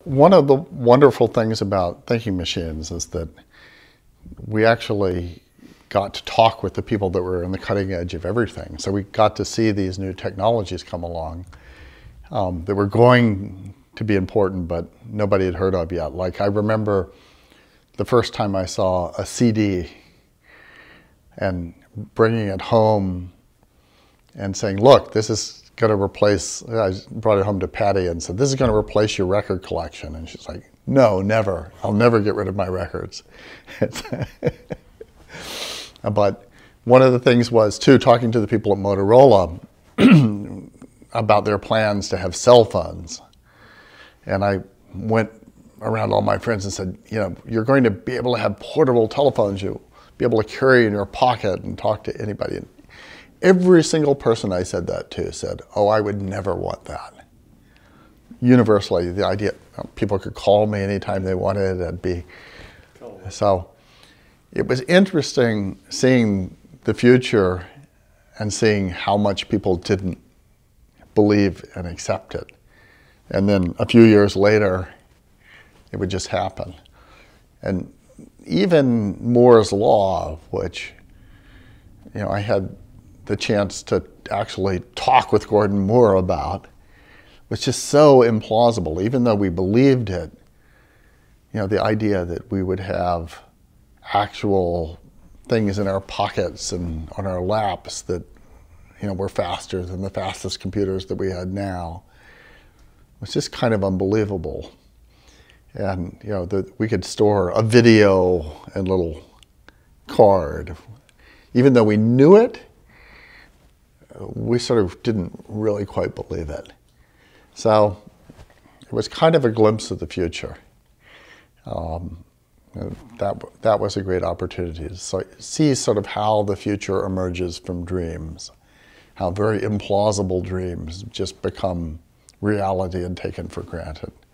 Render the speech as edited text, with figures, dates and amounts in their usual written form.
One of the wonderful things about thinking machines is that we actually got to talk with the people that were on the cutting edge of everything. So we got to see these new technologies come along that were going to be important, but nobody had heard of yet. Like I remember the first time I saw a CD and bringing it home and saying, look, this is going to replace, I brought it home to Patti and said, this is going to replace your record collection. And she's like, no, never. I'll never get rid of my records. But one of the things was, too, talking to the people at Motorola about their plans to have cell phones. And I went around all my friends and said, you know, you're going to be able to have portable telephones you'll be able to carry in your pocket and talk to anybody. And every single person I said that to said, oh, I would never want that. Universally, the idea, people could call me anytime they wanted. It'd be, so it was interesting seeing the future and seeing how much people didn't believe and accept it. And then a few years later, it would just happen. And even Moore's Law, which, you know, I had the chance to actually talk with Gordon Moore about, was just so implausible. Even though we believed it, you know, the idea that we would have actual things in our pockets and on our laps that, you know, were faster than the fastest computers that we had now was just kind of unbelievable. And, you know, that we could store a video in a little card. Even though we knew it, we sort of didn't really quite believe it. So it was kind of a glimpse of the future. That was a great opportunity to see sort of how the future emerges from dreams, how very implausible dreams just become reality and taken for granted.